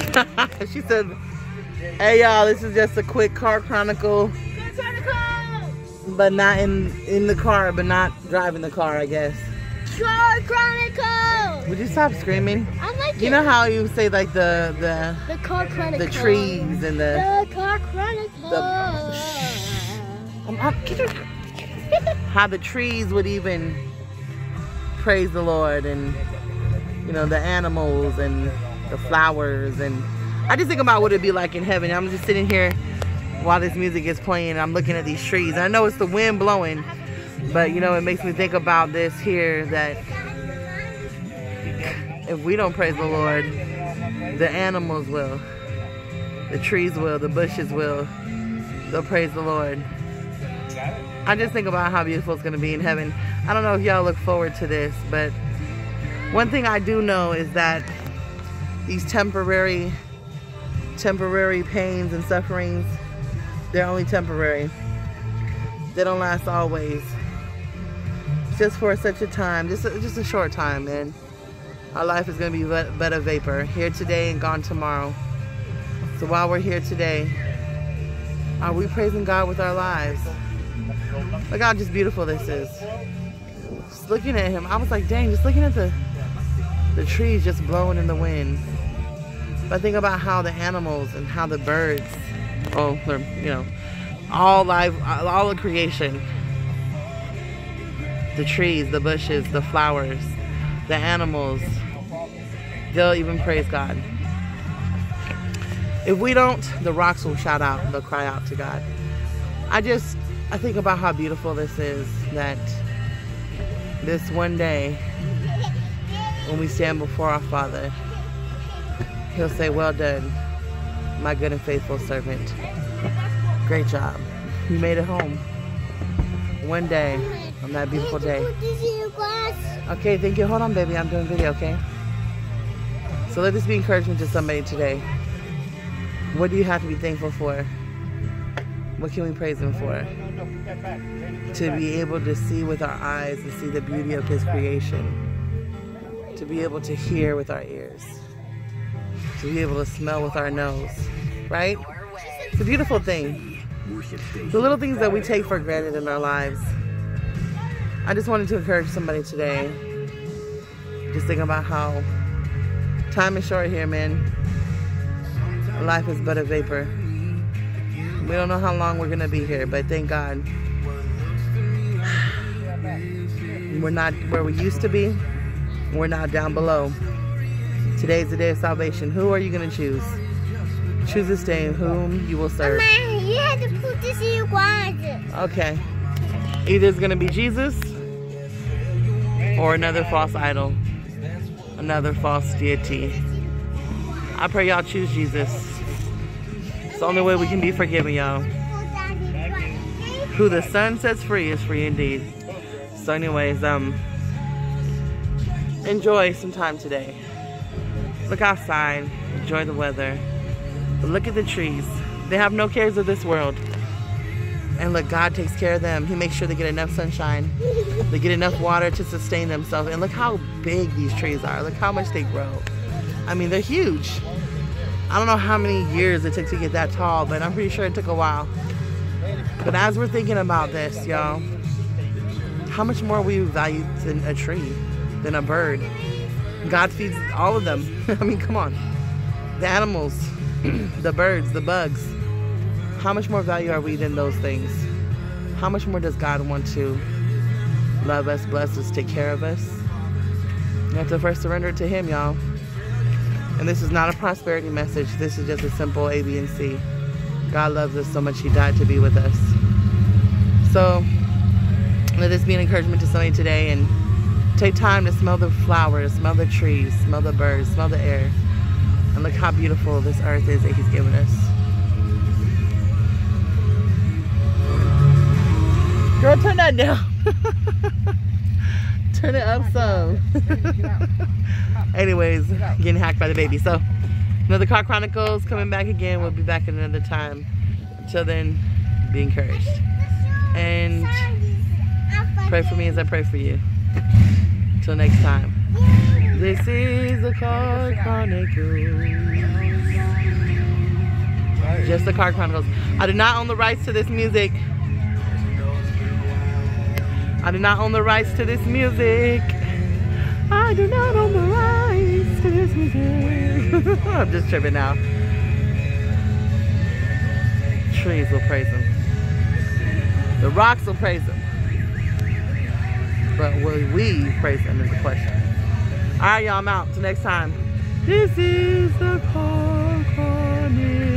She said, hey y'all, this is just a quick car chronicle. But not in the car, but not driving the car, I guess. Car chronicle! Would you stop screaming? I like it. You know how you say like the car chronicle. the trees and the car chronicle. How the trees would even praise the Lord, and you know, the animals and the flowers, and I just think about what it'd be like in heaven. I'm just sitting here while this music is playing. I'm looking at these trees. I know it's the wind blowing, but you know, it makes me think about this here, that if we don't praise the Lord, the animals will, the trees will, the bushes will. They'll praise the Lord. I just think about how beautiful it's going to be in heaven. I don't know if y'all look forward to this, but one thing I do know is that these temporary pains and sufferings, they're only temporary. They don't last always. Just for such a time, just a short time, man. Our life is going to be but a vapor. Here today and gone tomorrow. So while we're here today, are we praising God with our lives? Look how just beautiful this is. Just looking at him, I was like, dang, just looking at the trees just blowing in the wind. But I think about how the animals and how the birds, oh, they're, you know, all life, all of creation, the trees, the bushes, the flowers, the animals, they'll even praise God. If we don't, the rocks will shout out, they'll cry out to God. I think about how beautiful this is, that this one day, when we stand before our Father, he'll say, well done, my good and faithful servant. Great job. You made it home. One day, on that beautiful day. Okay, thank you. Hold on, baby. I'm doing video, okay? So let this be encouragement to somebody today. What do you have to be thankful for? What can we praise him for? To be able to see with our eyes and see the beauty of his creation. To be able to hear with our ears. To be able to smell with our nose. Right? It's a beautiful thing. The little things that we take for granted in our lives. I just wanted to encourage somebody today. Just think about how time is short here, man. Life is but a vapor. We don't know how long we're going to be here, but thank God. We're not where we used to be. We're not down below. Today's the day of salvation. Who are you going to choose? Choose this day whom you will serve. Mama, you have to put this in your closet. Okay. Either it's going to be Jesus or another false idol. Another false deity. I pray y'all choose Jesus. It's the only way we can be forgiven, y'all. Who the Son sets free is free indeed. So anyways, enjoy some time today. Look outside, enjoy the weather. But look at the trees. They have no cares of this world. And look, God takes care of them. He makes sure they get enough sunshine. They get enough water to sustain themselves. And look how big these trees are. Look how much they grow. I mean, they're huge. I don't know how many years it took to get that tall, but I'm pretty sure it took a while. But as we're thinking about this, y'all, how much more we value than a tree, than a bird? God feeds all of them. I mean, come on. The animals, the birds, the bugs. How much more value are we than those things? How much more does God want to love us, bless us, take care of us? You have to first surrender it to him, y'all. And this is not a prosperity message. This is just a simple A, B, and C. God loves us so much he died to be with us. So let this be an encouragement to somebody today, and take time to smell the flowers, smell the trees, smell the birds, smell the air. And look how beautiful this earth is that he's given us. Girl, turn that down. Turn it up some. Anyways, getting hacked by the baby. So, another Car Chronicles coming back again. We'll be back at another time. Until then, be encouraged. And pray for me as I pray for you. Until next time. This is the Car Chronicles. It's the Car Chronicles. I do not own the rights to this music. I do not own the rights to this music. I do not own the rights to this music. I'm just tripping now. Trees will praise him. The rocks will praise him. But will we praise him is the question. Alright, y'all, I'm out. Till next time. This is the Car Chronicles.